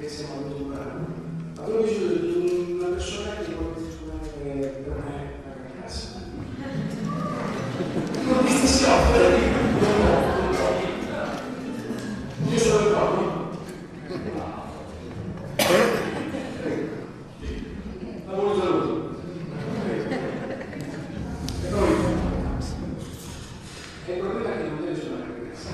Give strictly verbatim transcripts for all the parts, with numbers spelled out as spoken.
che siamo venuti a parlare. Avevo bisogno di una persona che potesse suonare per me la cassa. Non mi si offre, io sono il proprio. Lavoro saluto. E poi, e il problema è che non deve suonare la cassa.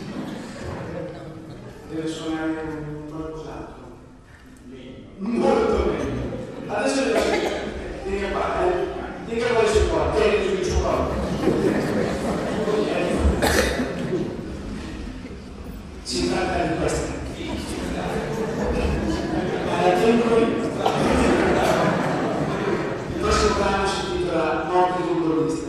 Deve suonare qualcos'altro. Molto meglio. Adesso devo dire, dica qua, eh. Dica quale si può, tieni sul supporto. Si tratta di questa. Alla tempo il prossimo brano si intitola Notte di un gormista.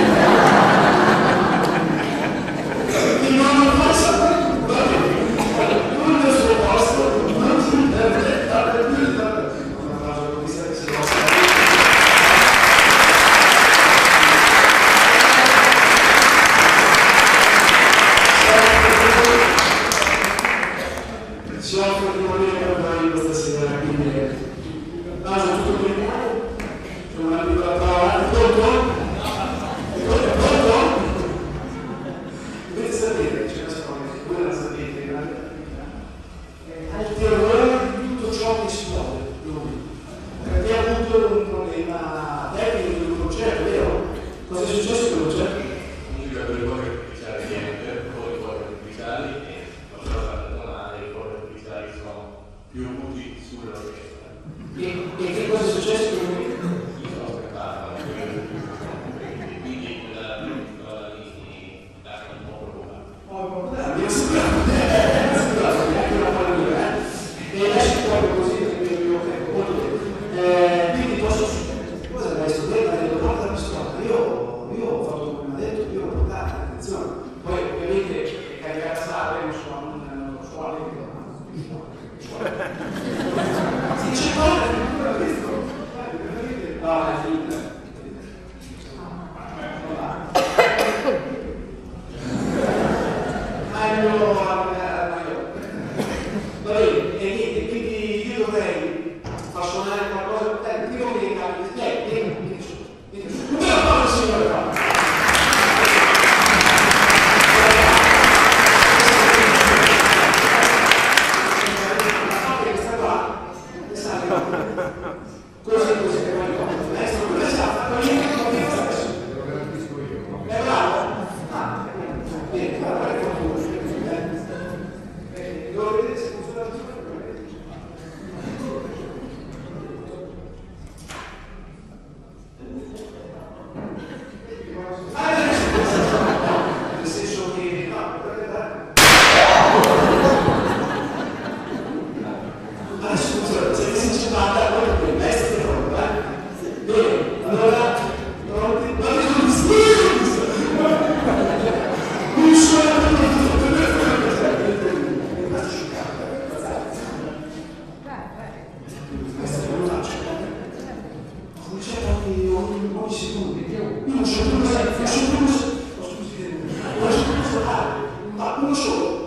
Il nome passa tutto il suo posto, non si deve dare più di tanto. Una cosa gormista che si possa. Si offre di morire per noi questa sera, quindi no, sono tutto qui, c'è una piccola prova, pronto? Pronto? Pronto? Dovete sapere, c'è una storia, voi la sapete, ha il terrore di tutto ciò che si muove, lui, perché ha avuto un problema tecnico di un concerto, vero? Cosa è successo con il concerto? Musica per i cuori artificiali niente, poi i cuori artificiali e non sono stati male, i cuori artificiali sono più acuti sull'orchestra. E, e che cosa è successo con lui? Io sono aspettato, quindi la cosa lì mi lascia un po' preoccupato. Oh, mi ha sembrato, mi ha sembrato neanche una paura, eh? E lasci proprio così perché io ho tempo, molto bene. Eh, quindi posso, cosa adesso? Lei mi ha detto porta la pistola, io, io ho fatto come mi ha detto, io l'ho portata, attenzione. Poi ovviamente caricata sale, non so, non so, non so, si c'è cosa che non l'ha visto? No, è finita. Ma il mio armadio. Va bene, e niente, quindi io dovrei far suonare qualcosa, dai, io mi ricordo, lei, vieni, vieni su, vieni su. Non me la fa il signore qua. Così, così, che vuoi fare? Adesso non sa, ma io non lo dico adesso. Lo garantisco io. È bravo? Ah, bene, guarda che tu. Devo vedere se funziona tutto. Ah, nel senso che, no, adesso funziona, se si ci manda, quello che è pronto, eh? Bene, allora, pronti? Ma che sono distinto! Non suona tutto, basta scioccato, questa non lo faccio. Non c'è ogni, ogni, ogni secondo, io non so più, non so più, non so più, ma uno solo.